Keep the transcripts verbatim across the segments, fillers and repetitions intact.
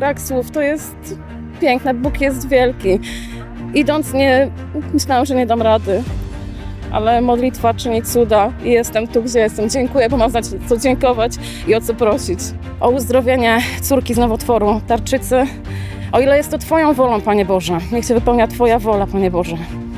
brak słów, to jest piękne, Bóg jest wielki. Idąc nie, myślałam, że nie dam rady, ale modlitwa czyni cuda i jestem tu, gdzie jestem. Dziękuję, bo mam znać, co dziękować i o co prosić. O uzdrowienie córki z nowotworu tarczycy. O ile jest to Twoją wolą, Panie Boże. Niech się wypełnia Twoja wola, Panie Boże.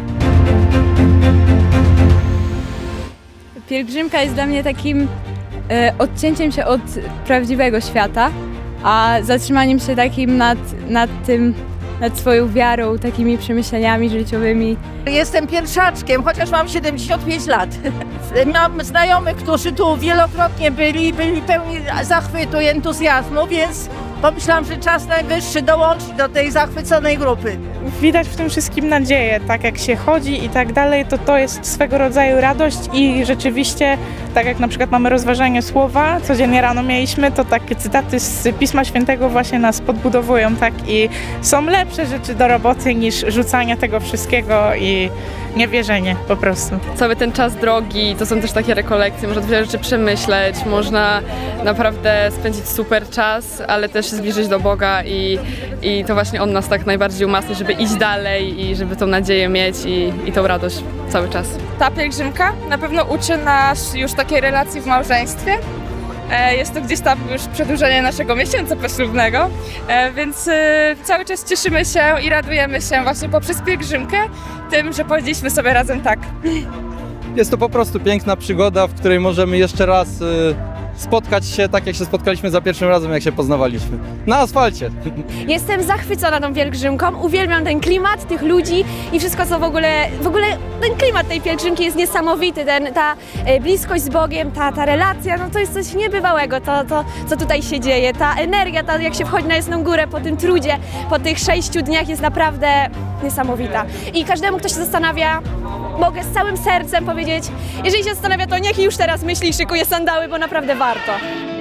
Pielgrzymka jest dla mnie takim e, odcięciem się od prawdziwego świata, a zatrzymaniem się takim nad, nad tym, nad swoją wiarą, takimi przemyśleniami życiowymi. Jestem pierwszaczkiem, chociaż mam siedemdziesiąt pięć lat. Mam znajomych, którzy tu wielokrotnie byli, byli pełni zachwytu i entuzjazmu, więc pomyślałam, że czas najwyższy dołączyć do tej zachwyconej grupy. Widać w tym wszystkim nadzieję, tak jak się chodzi i tak dalej, to to jest swego rodzaju radość i rzeczywiście, tak jak na przykład mamy rozważanie słowa, codziennie rano mieliśmy, to takie cytaty z Pisma Świętego właśnie nas podbudowują, tak, i są lepsze rzeczy do roboty niż rzucanie tego wszystkiego i niewierzenie po prostu. Cały ten czas drogi, to są też takie rekolekcje, można wiele rzeczy przemyśleć, można naprawdę spędzić super czas, ale też się zbliżyć do Boga i, i to właśnie On nas tak najbardziej umacnia, żeby iść dalej i żeby tą nadzieję mieć i, i tą radość cały czas. Ta pielgrzymka na pewno uczy nas już takiej relacji w małżeństwie. Jest to gdzieś tam już przedłużenie naszego miesiąca poślubnego, więc cały czas cieszymy się i radujemy się właśnie poprzez pielgrzymkę tym, że powiedzieliśmy sobie razem tak. Jest to po prostu piękna przygoda, w której możemy jeszcze raz spotkać się tak, jak się spotkaliśmy za pierwszym razem, jak się poznawaliśmy. Na asfalcie. Jestem zachwycona tą pielgrzymką, uwielbiam ten klimat, tych ludzi i wszystko, co w ogóle, w ogóle ten klimat tej pielgrzymki jest niesamowity, ten, ta bliskość z Bogiem, ta, ta relacja, no to jest coś niebywałego, to, to co tutaj się dzieje, ta energia, ta, jak się wchodzi na Jasną Górę po tym trudzie, po tych sześciu dniach jest naprawdę niesamowita. I każdemu, kto się zastanawia, mogę z całym sercem powiedzieć, jeżeli się zastanawia, to niech już teraz myśli i szykuje sandały, bo naprawdę warto.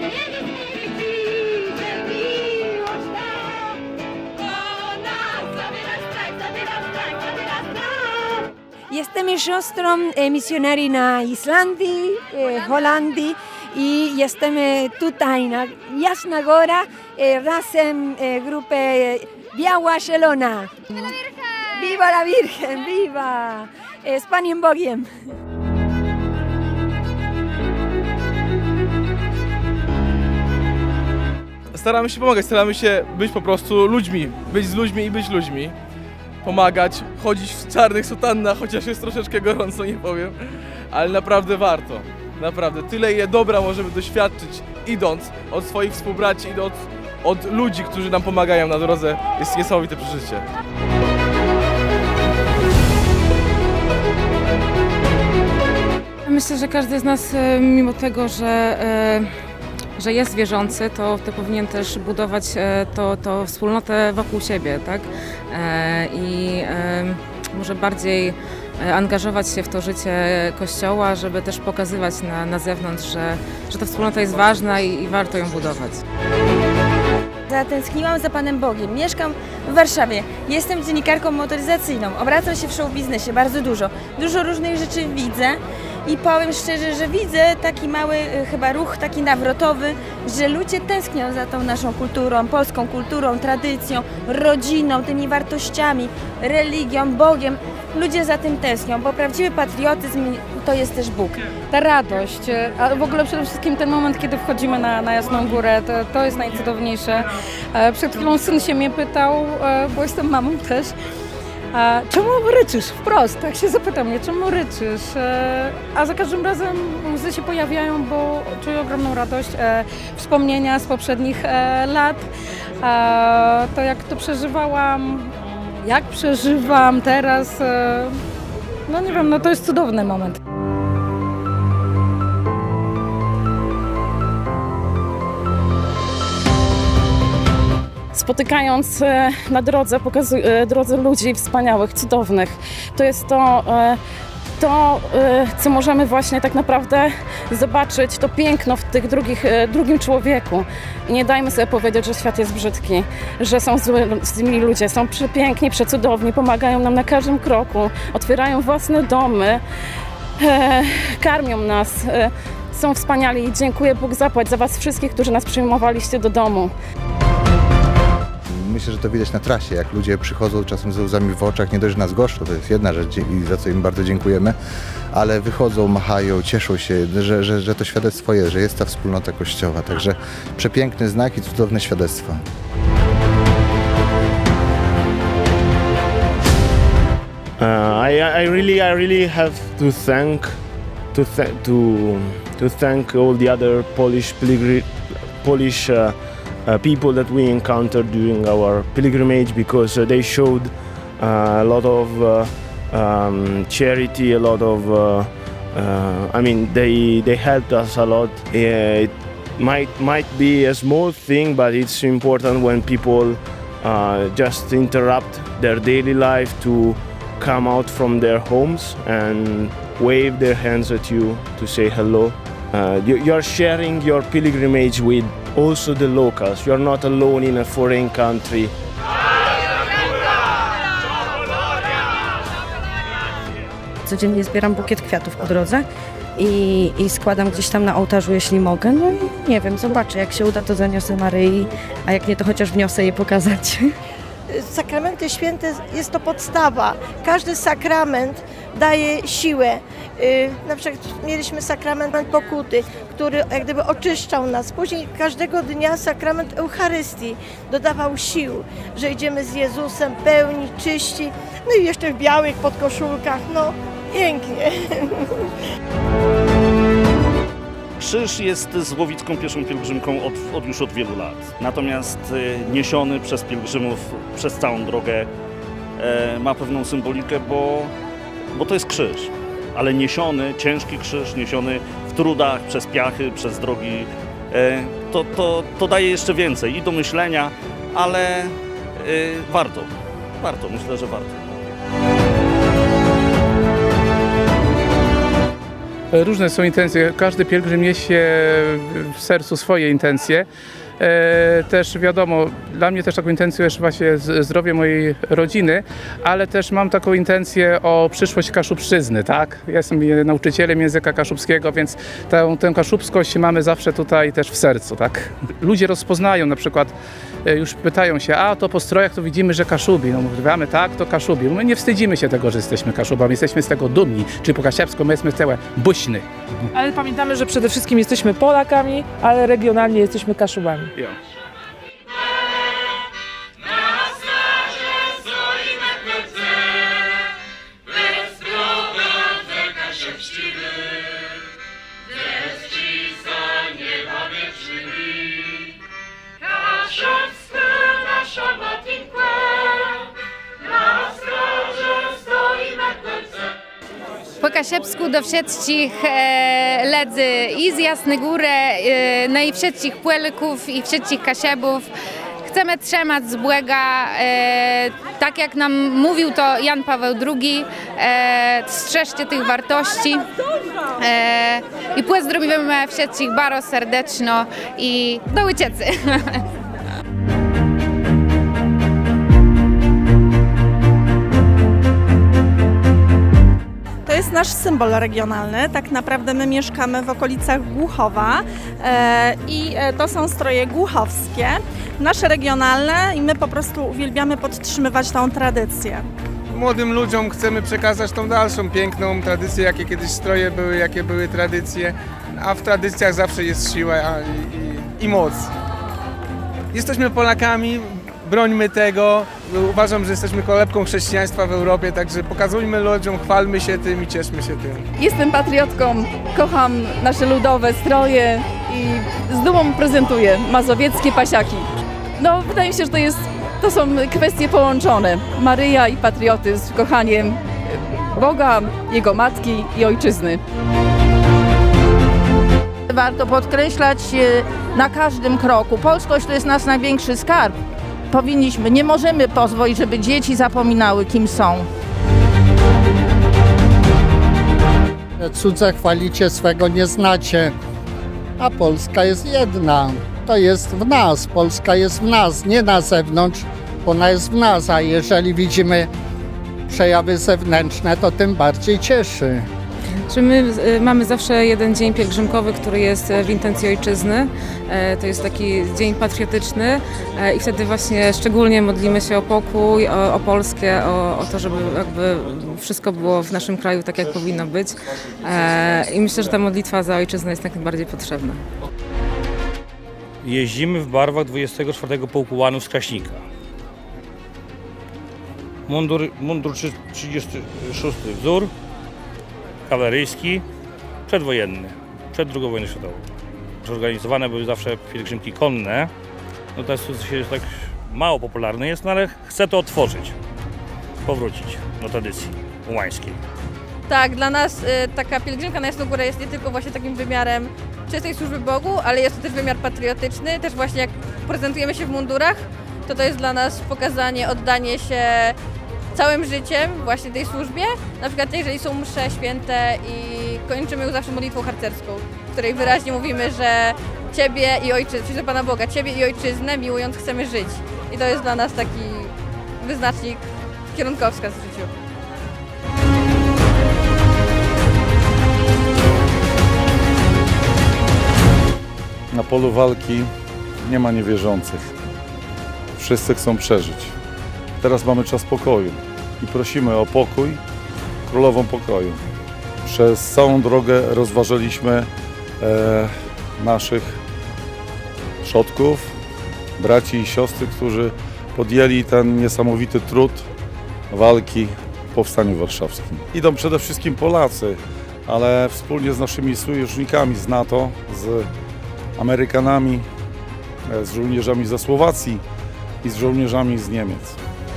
Jestem siostrą misjonarii na Islandii, Holandii i jesteśmy tutaj na Jasna Góra razem grupę Biała Zielona. Viva la Virgen, viva! Z Panem Bogiem. Staramy się pomagać, staramy się być po prostu ludźmi, być z ludźmi i być ludźmi. Pomagać, chodzić w czarnych sutannach, chociaż jest troszeczkę gorąco, nie powiem, ale naprawdę warto. Naprawdę, tyle ile dobra możemy doświadczyć, idąc od swoich współbraci i od, od ludzi, którzy nam pomagają na drodze. Jest niesamowite przeżycie. Myślę, że każdy z nas, mimo tego, że, że jest wierzący, to, to powinien też budować to, to wspólnotę wokół siebie, tak? I może bardziej angażować się w to życie Kościoła, żeby też pokazywać na, na zewnątrz, że, że ta wspólnota jest ważna i, i warto ją budować. Zatęskniłam za Panem Bogiem. Mieszkam w Warszawie. Jestem dziennikarką motoryzacyjną. Obracam się w show biznesie bardzo dużo. Dużo różnych rzeczy widzę i powiem szczerze, że widzę taki mały chyba ruch, taki nawrotowy, że ludzie tęsknią za tą naszą kulturą, polską kulturą, tradycją, rodziną, tymi wartościami, religią, Bogiem. Ludzie za tym tęsknią, bo prawdziwy patriotyzm to jest też Bóg. Ta radość, a w ogóle przede wszystkim ten moment, kiedy wchodzimy na, na Jasną Górę, to, to jest najcudowniejsze. Przed chwilą syn się mnie pytał, bo jestem mamą też, czemu ryczysz? Wprost, tak się zapytał mnie, czemu ryczysz? A za każdym razem łzy się pojawiają, bo czuję ogromną radość, wspomnienia z poprzednich lat, to jak to przeżywałam, jak przeżywam teraz, no nie wiem, no to jest cudowny moment. Spotykając na drodze, pokazuję drodze ludzi wspaniałych, cudownych, to jest to, to, co możemy właśnie tak naprawdę zobaczyć, to piękno w tych drugich, drugim człowieku. I nie dajmy sobie powiedzieć, że świat jest brzydki, że są złymi ludzie, są przepiękni, przecudowni, pomagają nam na każdym kroku, otwierają własne domy, karmią nas, są wspaniali i dziękuję Bóg zapłać za was wszystkich, którzy nas przyjmowaliście do domu. myślę, że to widać na trasie, jak ludzie przychodzą czasem ze łzami w oczach, nie dość, że nas goszczą, to jest jedna rzecz i za co im bardzo dziękujemy, ale wychodzą, machają, cieszą się, że, że, że to świadectwo jest, że jest ta wspólnota kościoła, także przepiękny znak i cudowne świadectwo. Uh, I, I really, I really have to thank, to, th to, to thank all the other Polish pilgrim, Polish uh, uh, people that we encountered during our pilgrimage, because uh, they showed uh, a lot of uh, um, charity, a lot of, uh, uh, I mean, they they helped us a lot. Uh, it might might be a small thing, but it's important when people uh, just interrupt their daily life to come out from their homes and wave their hands at you to say hello. Uh, you, you're sharing your pilgrimage with also the locals. You're not alone in a foreign country. Codziennie zbieram bukiet kwiatów po drodze i, i składam gdzieś tam na ołtarzu, jeśli mogę. No i nie wiem, zobaczę, jak się uda, to zaniosę Maryi, a jak nie, to chociaż wniosę jej pokazać. Sakramenty święte jest to podstawa. Każdy sakrament daje siłę. Na przykład mieliśmy sakrament pokuty, który jak gdyby oczyszczał nas. Później każdego dnia sakrament Eucharystii dodawał sił, że idziemy z Jezusem pełni, czyści. No i jeszcze w białych podkoszulkach. No pięknie. Krzyż jest złowicką pieszą pielgrzymką od, od już od wielu lat. Natomiast y, niesiony przez pielgrzymów przez całą drogę y, ma pewną symbolikę, bo, bo to jest krzyż. Ale niesiony, ciężki krzyż, niesiony w trudach, przez piachy, przez drogi, y, to, to, to daje jeszcze więcej i do myślenia, ale y, warto, warto, myślę, że warto. Różne są intencje, każdy pielgrzym niesie w sercu swoje intencje. E, też wiadomo, dla mnie też taką intencją jest właśnie zdrowie mojej rodziny, ale też mam taką intencję o przyszłość kaszubszczyzny, tak? Ja jestem nauczycielem języka kaszubskiego, więc tę, tę kaszubskość mamy zawsze tutaj też w sercu, tak? Ludzie rozpoznają na przykład, już pytają się, a to po strojach to widzimy, że Kaszubi. No mówimy, tak, to Kaszubi. My nie wstydzimy się tego, że jesteśmy Kaszubami, jesteśmy z tego dumni, czyli po kasiapsku my jesteśmy całe buśny. Ale pamiętamy, że przede wszystkim jesteśmy Polakami, ale regionalnie jesteśmy Kaszubami. Ja. Po kasiepsku do wszystkich e, ledzy i z Jasnej Góry, e, no i wszystkich Płelków i wszystkich kasiebów. Chcemy trzymać z błega, e, tak jak nam mówił to Jan Paweł drugi, e, strzeżcie tych wartości e, i pozdrowimy wszystkich bardzo serdecznie i do Łyciecy. To jest nasz symbol regionalny. Tak naprawdę my mieszkamy w okolicach Głuchowa e, i to są stroje głuchowskie, nasze regionalne i my po prostu uwielbiamy podtrzymywać tą tradycję. Młodym ludziom chcemy przekazać tą dalszą piękną tradycję, jakie kiedyś stroje były, jakie były tradycje, a w tradycjach zawsze jest siła i, i, i moc. Jesteśmy Polakami. Brońmy tego. Uważam, że jesteśmy kolebką chrześcijaństwa w Europie, także pokazujmy ludziom, chwalmy się tym i cieszmy się tym. Jestem patriotką, kocham nasze ludowe stroje i z dumą prezentuję mazowieckie pasiaki. No, wydaje mi się, że to, jest, to są kwestie połączone. Maryja i patriotyzm, kochaniem Boga, Jego Matki i Ojczyzny. Warto podkreślać na każdym kroku. Polskość to jest nasz największy skarb. Powinniśmy, nie możemy pozwolić, żeby dzieci zapominały, kim są. Cudze chwalicie, swego nie znacie, a Polska jest jedna. To jest w nas, Polska jest w nas, nie na zewnątrz, ona jest w nas, a jeżeli widzimy przejawy zewnętrzne, to tym bardziej cieszy. Czy my y, mamy zawsze jeden dzień pielgrzymkowy, który jest w intencji ojczyzny. E, to jest taki dzień patriotyczny e, i wtedy właśnie szczególnie modlimy się o pokój, o, o Polskę, o, o to, żeby jakby wszystko było w naszym kraju tak, jak powinno być. E, I myślę, że ta modlitwa za ojczyznę jest jak najbardziej potrzebna. Jeździmy w barwach dwudziestego czwartego Pułku Łanów z Kraśnika. Mundur, mundur trzydziesty szósty wzór, kawaleryjski, przedwojenny, przed drugą wojną światową. Organizowane były zawsze pielgrzymki konne. No teraz to się tak mało popularne jest, no ale chcę to otworzyć, powrócić do tradycji ułańskiej. Tak, dla nas y, taka pielgrzymka na Jasną Górę jest nie tylko właśnie takim wymiarem czystej służby Bogu, ale jest to też wymiar patriotyczny. Też właśnie jak prezentujemy się w mundurach, to to jest dla nas pokazanie, oddanie się całym życiem właśnie tej służbie. Na przykład jeżeli są msze święte i kończymy ją zawsze modlitwą harcerską, w której wyraźnie mówimy, że Ciebie i Ojczyznę, czyli Pana Boga, Ciebie i Ojczyznę miłując chcemy żyć. I to jest dla nas taki wyznacznik, kierunkowskaz w życiu. Na polu walki nie ma niewierzących. Wszyscy chcą przeżyć. Teraz mamy czas pokoju i prosimy o pokój, królową pokoju. Przez całą drogę rozważaliśmy e, naszych przodków, braci i siostry, którzy podjęli ten niesamowity trud walki w Powstaniu Warszawskim. Idą przede wszystkim Polacy, ale wspólnie z naszymi sojusznikami z NATO, z Amerykanami, z żołnierzami ze Słowacji i z żołnierzami z Niemiec.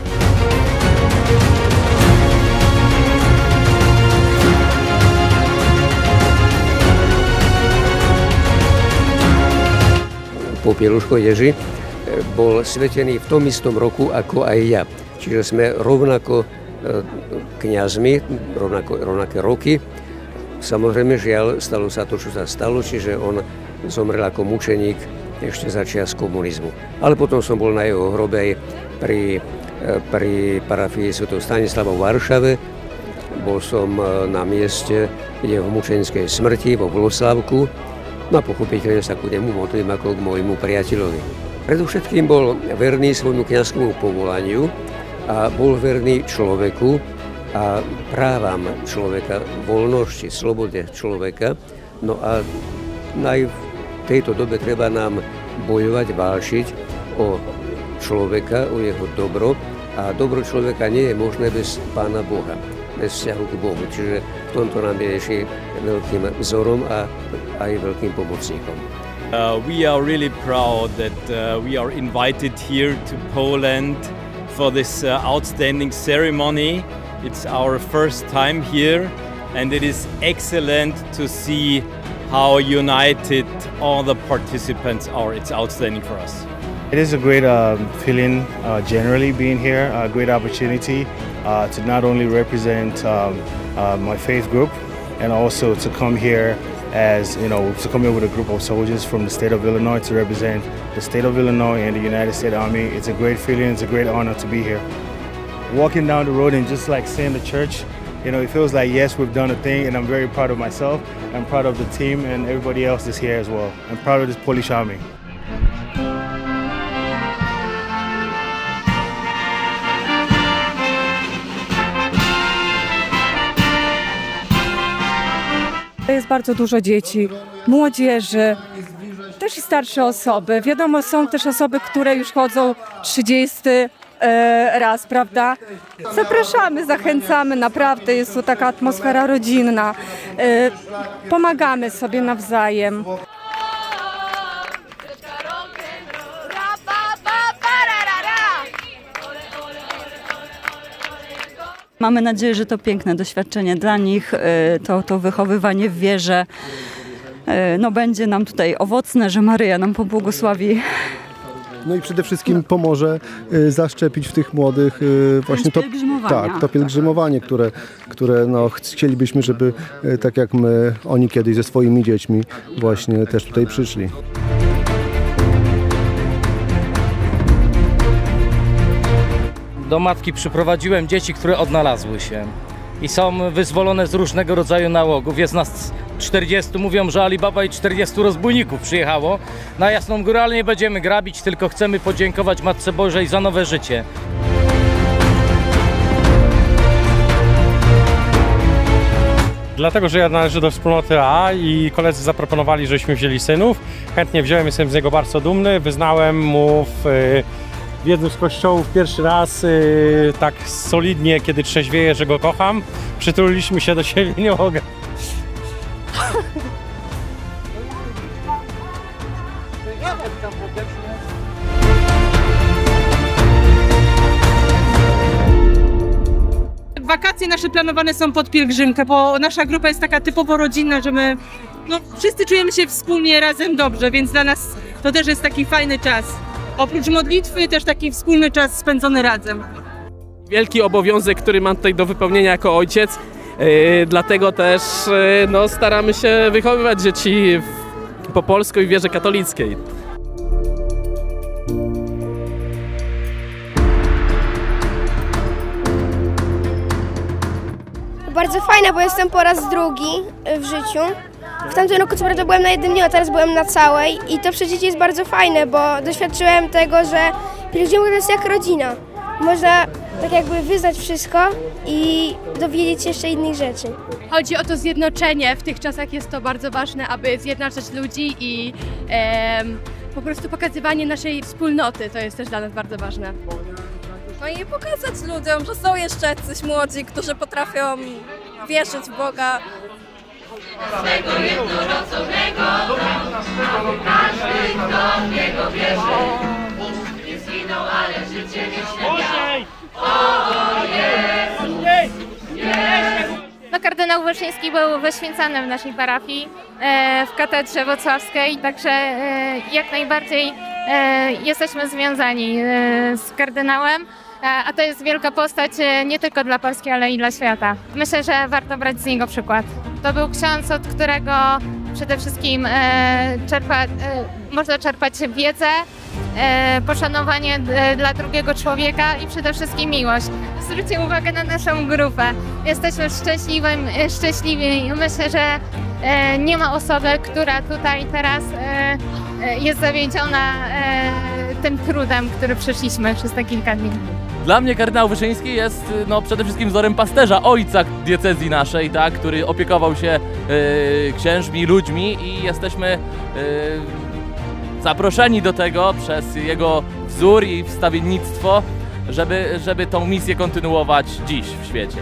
Popieluško Ježi bol svetený v tom istom roku ako aj ja. Čiže sme rovnako kňazmi, rovnako, rovnaké roky. Samozrejme, žiaľ, stalo sa to, čo sa stalo, čiže on zomrel ako mučeník ešte za čias komunizmu. Ale potom som bol na jeho hrobe pri, pri parafii svätého Stanislava v Varšave. Bol som na mieste jeho mučenickej smrti vo Vloslavku. No a pochopiteľne sa ku nemu modlím ako k môjmu priateľovi. Predovšetkým bol verný svojmu kňazskému povolaniu a bol verný človeku a právam človeka, voľnosti, slobode človeka. No a aj v tejto dobe treba nám bojovať, válčiť o človeka, o jeho dobro. A dobro človeka nie je možné bez Pána Boha, bez vzťahu k Bohu. Čiže v tomto nám je ešte veľkým vzorom a aj veľkým pomocníkom. Uh, we are really proud that uh, we are invited here to Poland for this uh, outstanding ceremony. It's our first time here and it is excellent to see how united all the participants are. It's outstanding for us. It is a great uh, feeling uh, generally being here, a great opportunity uh, to not only represent um, uh, my faith group and also to come here as, you know, to come here with a group of soldiers from the state of Illinois to represent the state of Illinois and the United States Army. It's a great feeling, it's a great honor to be here. Walking down the road and just like seeing the church, you know, it feels like, yes, we've done a thing, and I'm very proud of myself. I'm proud of the team and everybody else that's here as well. I'm proud of this Polish Army. Jest bardzo dużo dzieci, młodzieży, też i starsze osoby. Wiadomo, są też osoby, które już chodzą trzydziesty raz, prawda? Zapraszamy, zachęcamy, naprawdę jest tu taka atmosfera rodzinna. Pomagamy sobie nawzajem. Mamy nadzieję, że to piękne doświadczenie dla nich, to, to wychowywanie w wierze no, będzie nam tutaj owocne, że Maryja nam pobłogosławi. No i przede wszystkim pomoże zaszczepić w tych młodych właśnie to, tak, to pielgrzymowanie, które, które no, chcielibyśmy, żeby tak jak my, oni kiedyś ze swoimi dziećmi właśnie też tutaj przyszli. Do matki przyprowadziłem dzieci, które odnalazły się. i są wyzwolone z różnego rodzaju nałogów. Jest nas czterdziestu, mówią, że Alibaba i czterdziestu rozbójników przyjechało na Jasną Górę, ale nie będziemy grabić, tylko chcemy podziękować Matce Bożej za nowe życie. Dlatego, że ja należę do wspólnoty A i koledzy zaproponowali, żeśmy wzięli synów. Chętnie wziąłem, jestem z niego bardzo dumny. Wyznałem mu w, w jednym z kościołów pierwszy raz tak solidnie, kiedy trzeźwieję, że go kocham. Przytuliliśmy się do siebie, nie mogę. Wakacje nasze planowane są pod pielgrzymkę, bo nasza grupa jest taka typowo rodzinna, że my no, wszyscy czujemy się wspólnie razem dobrze, więc dla nas to też jest taki fajny czas. Oprócz modlitwy też taki wspólny czas spędzony razem. Wielki obowiązek, który mam tutaj do wypełnienia jako ojciec, yy, dlatego też yy, no, staramy się wychowywać dzieci w, po polsku i w wierze katolickiej. Bardzo fajna, bo jestem po raz drugi w życiu. W tamtym roku co prawda byłem na jednym dniu, a teraz byłem na całej i to przecież jest bardzo fajne, bo doświadczyłem tego, że pielgrzymka to jest jak rodzina. Można tak jakby wyznać wszystko i dowiedzieć się jeszcze innych rzeczy. Chodzi o to zjednoczenie. W tych czasach jest to bardzo ważne, aby zjednoczać ludzi i em, po prostu pokazywanie naszej wspólnoty. To jest też dla nas bardzo ważne. No i pokazać ludziom, że są jeszcze jacyś młodzi, którzy potrafią wierzyć w Boga. Swego jednorodzonego, każdy, kto w Niego wierzy, nie zginął, ale życie wieczne miał. O Jezu! No, kardynał Wyszyński był wyświęcany w naszej parafii, e, w katedrze wrocławskiej, także e, jak najbardziej e, jesteśmy związani e, z kardynałem. A to jest wielka postać nie tylko dla Polski, ale i dla świata. Myślę, że warto brać z niego przykład. To był ksiądz, od którego przede wszystkim e, czerpa, e, można czerpać wiedzę, e, poszanowanie e, dla drugiego człowieka i przede wszystkim miłość. Zwróćcie uwagę na naszą grupę. Jesteśmy szczęśliwi, szczęśliwi. Myślę, że e, nie ma osoby, która tutaj teraz e, e, jest zawiedziona e, tym trudem, który przeszliśmy przez te kilka dni. Dla mnie kardynał Wyszyński jest no, przede wszystkim wzorem pasterza, ojca diecezji naszej, tak, który opiekował się y, księżmi, ludźmi i jesteśmy y, zaproszeni do tego przez jego wzór i wstawiennictwo, żeby, żeby tą misję kontynuować dziś w świecie.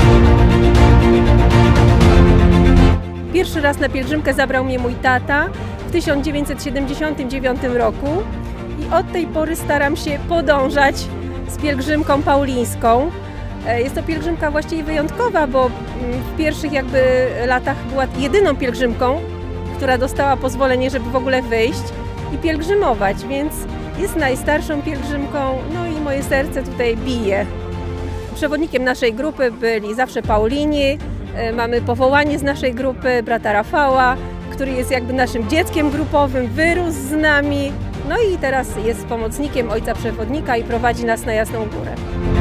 Pierwszy raz na pielgrzymkę zabrał mnie mój tata w tysiąc dziewięćset siedemdziesiątym dziewiątym roku i od tej pory staram się podążać z pielgrzymką paulińską. Jest to pielgrzymka właściwie wyjątkowa, bo w pierwszych jakby latach była jedyną pielgrzymką, która dostała pozwolenie, żeby w ogóle wyjść i pielgrzymować, więc jest najstarszą pielgrzymką, no i moje serce tutaj bije. Przewodnikiem naszej grupy byli zawsze Paulini, mamy powołanie z naszej grupy brata Rafała, który jest jakby naszym dzieckiem grupowym, wyrósł z nami, no i teraz jest pomocnikiem ojca przewodnika i prowadzi nas na Jasną Górę.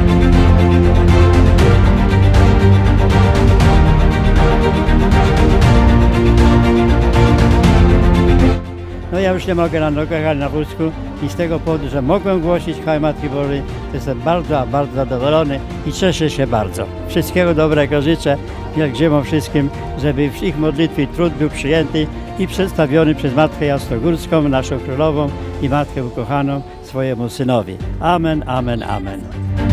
No ja już nie mogę na nogach, ale na wózku i z tego powodu, że mogłem głosić chwałę Matki Bożej, to jestem bardzo, bardzo zadowolony i cieszę się bardzo. Wszystkiego dobrego życzę pielgrzymom wszystkim, żeby ich modlitwy i trud był przyjęty i przedstawiony przez Matkę Jasnogórską, naszą Królową i Matkę Ukochaną swojemu Synowi. Amen, amen, amen.